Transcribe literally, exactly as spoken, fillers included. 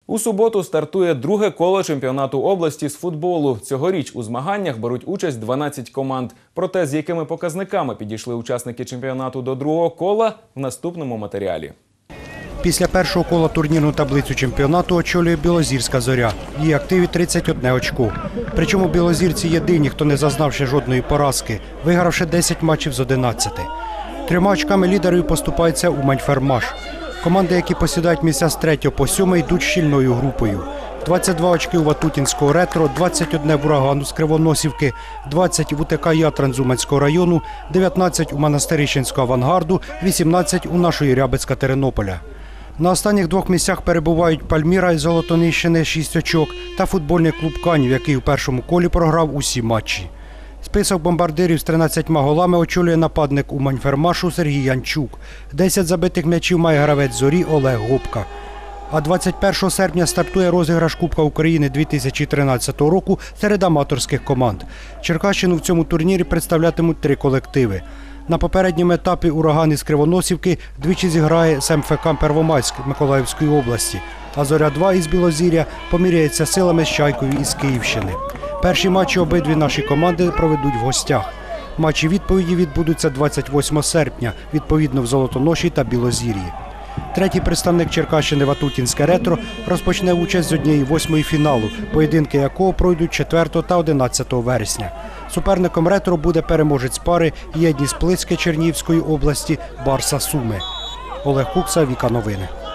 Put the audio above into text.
У суботу стартує друге коло чемпіонату області з футболу. Цьогоріч у змаганнях беруть участь дванадцять команд. Проте, з якими показниками підійшли учасники чемпіонату до другого кола – в наступному матеріалі. Після першого кола турнірну таблицю чемпіонату очолює Білозірська «Зоря». В її активі тридцять одне очко. Причому білозірці єдині, хто не зазнав ще жодної поразки, вигравши десять матчів з одинадцяти. Трьома очками лідерів поступається Умань-Фермаш. Команди, які посідають місця з третього по сьомий, йдуть щільною групою. двадцять два очки у Ватутінського «Ретро», двадцять одне в «Урагану» з Кривоносівки, двадцять в УТК «Ятран» з Уманського району, дев'ятнадцять у Монастирищенського «Авангарду», вісімнадцять у нашої Рябицька Тернополя. На останніх двох місцях перебувають Пальміра із Золотоніщини – шість очок та футбольний клуб «Канів», який у першому колі програв усі матчі. Список бомбардирів з тринадцятьма голами очолює нападник Умань-Фермашу Сергій Янчук. десять забитих м'ячів має гравець «Зорі» Олег Гопка. А двадцять першого серпня стартує розіграш Кубка України дві тисячі тринадцятого року серед аматорських команд. Черкащину в цьому турнірі представлятимуть три колективи. На попередньому етапі «Ураган» із Кривоносівки двічі зіграє з ем-еф-ка «Первомайськ» Миколаївської області, а «Зоря-два» із Білозір'я поміряється силами з «Чайкою» із Київщини. Перші матчі обидві наші команди проведуть в гостях. Матчі відповіді відбудуться двадцять восьмого серпня, відповідно в Золотоноші та Білозір'ї. Третій представник Черкащини Ватутінське «Ретро» розпочне участь з однієї восьмої фіналу, поєдинки якого пройдуть четвертого та одинадцятого вересня. Суперником «Ретро» буде переможець пари «Єдність Плицьке» Чернігівської області «Барса Суми». Олег Кукса, Віка Новини.